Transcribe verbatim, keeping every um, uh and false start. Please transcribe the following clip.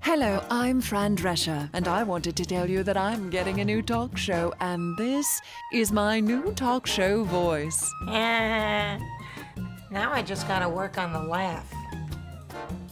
Hello, I'm Fran Drescher, and I wanted to tell you that I'm getting a new talk show, and this is my new talk show voice. Eh, now I just gotta work on the laugh.